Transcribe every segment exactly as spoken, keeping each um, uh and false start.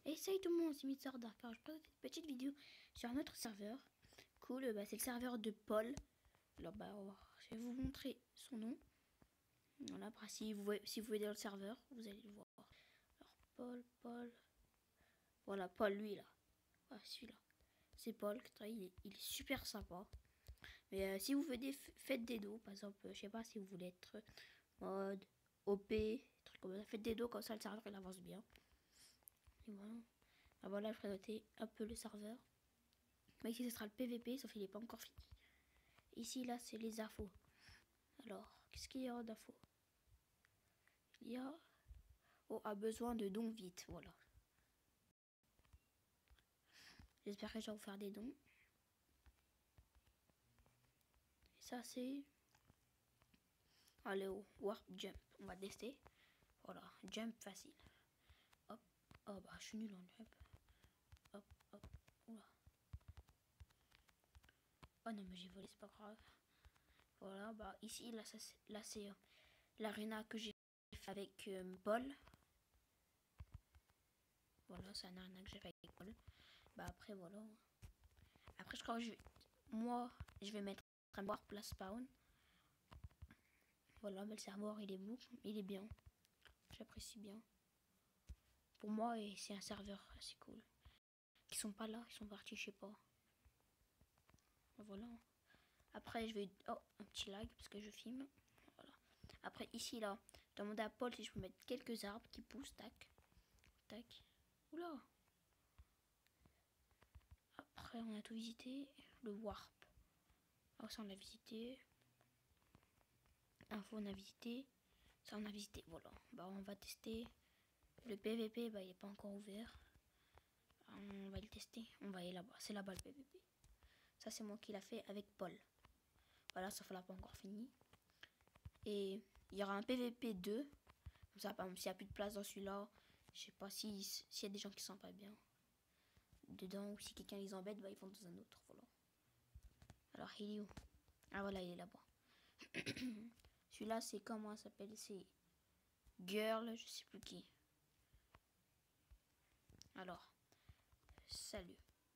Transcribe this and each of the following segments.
Et salut tout le monde, c'est Mister Dark. Alors je présente une petite vidéo sur un autre serveur. Cool, bah, c'est le serveur de Paul. Alors bah on va- je vais vous montrer son nom. Voilà, après si vous voyez, si vous voyez dans le serveur, vous allez le voir. Alors Paul, Paul. Voilà, Paul, lui là. Voilà, celui-là. C'est Paul, il est, il est super sympa. Mais euh, si vous venez, faites des dos. Par exemple, euh, je sais pas si vous voulez être mode, O P, trucs comme ça. Faites des dos, comme ça le serveur il avance bien. Et voilà. Ah voilà, je vais noter un peu le serveur. Mais ici, ce sera le P V P, sauf qu'il n'est pas encore fini. Ici, là, c'est les infos. Alors, qu'est-ce qu'il y a d'infos? Il y a... Oh, a besoin de dons vite, voilà. J'espère que je vais vous faire des dons. Et ça, c'est... Allez, au Warp Jump. On va tester. Voilà, jump facile. Hop. Oh, bah, je suis nul en jump. Hop, hop. Oula. Oh non, mais j'ai volé, c'est pas grave. Voilà, bah, ici, là, ça, là c'est euh, l'arena que j'ai fait avec euh, Paul. Voilà, c'est un arena que j'ai fait avec Paul. Bah, après, voilà. Après, je crois que je vais... Moi, je vais mettre un warp place spawn. Voilà, mais le serveur, il est beau. Il est bien. J'apprécie bien. Pour moi, c'est un serveur assez cool. Ils sont pas là, ils sont partis, je sais pas. Voilà. Après, je vais... Oh, un petit lag parce que je filme. Voilà. Après, ici, là, je demande à Paul si je peux mettre quelques arbres qui poussent. Tac. Tac. Oula. Après, on a tout visité. Le warp. Alors, ça, on l'a visité. Info, on a visité. Ça, on a visité. Voilà. Bah, on va tester. Le P V P, bah, il n'est pas encore ouvert. On va le tester. On va aller là-bas. C'est là-bas le P V P. Ça, c'est moi qui l'a fait avec Paul. Voilà, sauf là, pas encore fini. Et il y aura un P V P deux. Comme ça, par exemple, s'il n'y a plus de place dans celui-là, je sais pas si s'il y a des gens qui sont pas bien dedans, ou si quelqu'un les embête, bah, ils vont dans un autre. Voilà. Alors, il est où? Ah, voilà, il est là-bas. Celui-là, c'est comment ça s'appelle? C'est Girl, je sais plus qui. Alors, salut.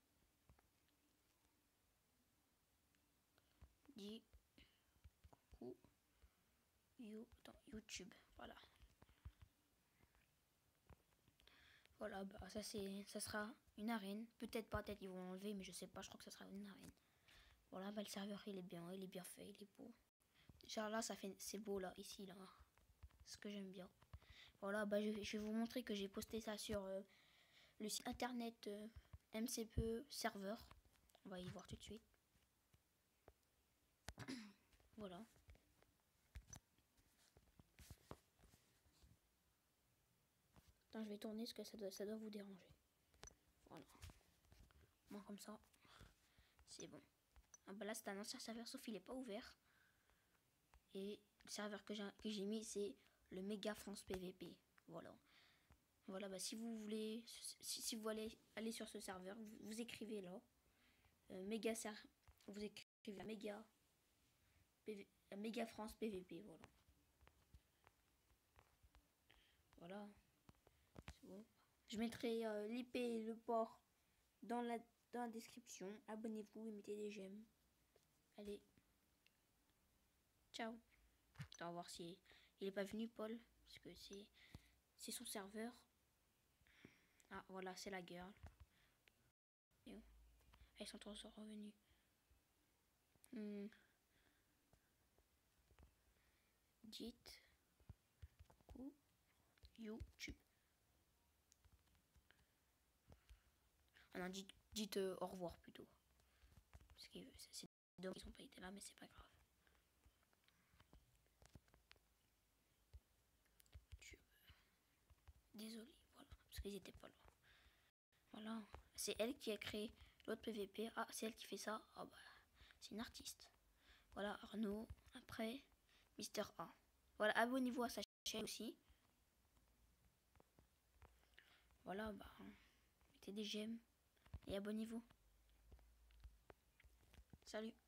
Dis coucou. You, dans YouTube. Voilà. Voilà, bah ça c'est ça sera une arène. Peut-être pas, peut-être ils vont enlever, mais je sais pas, je crois que ça sera une arène. Voilà, bah le serveur il est bien, il est bien fait, il est beau. Genre là ça fait c'est beau là, ici là. Ce que j'aime bien. Voilà, bah je, je vais vous montrer que j'ai posté ça sur euh, le site internet euh, M C P E serveur. On va y voir tout de suite. Voilà. Attends, je vais tourner parce que ça doit, ça doit vous déranger. Voilà. Moi comme ça, c'est bon. Ah bah là c'est un ancien serveur sauf il est pas ouvert. Et le serveur que j'ai mis c'est le Méga France P V P. Voilà. Voilà, bah si vous voulez, si, si vous voulez aller sur ce serveur, vous, vous écrivez là. Euh, méga ser vous écrivez la Méga P V, la Méga France P V P. Voilà. Voilà. C'est bon. Je mettrai euh, l'I P et le port dans la, dans la description. Abonnez-vous et mettez des j'aime. Allez. Ciao. On va voir si il est pas venu, Paul. Parce que c'est c'est son serveur. Ah, voilà, c'est la girl. Et ah, ils sont tous revenus. Hmm. Dites ou YouTube. Ah non, dites, dites euh, au revoir plutôt. Parce que c'est dommage qu'ils n'ont pas été là, mais c'est pas grave. Désolé, voilà, parce qu'ils étaient pas là. Voilà, c'est elle qui a créé l'autre P V P. Ah, c'est elle qui fait ça. Ah bah, c'est une artiste. Voilà, Arnaud. Après, Mister A. Voilà, abonnez-vous à sa chaîne aussi. Voilà, bah, mettez des j'aime et abonnez-vous. Salut.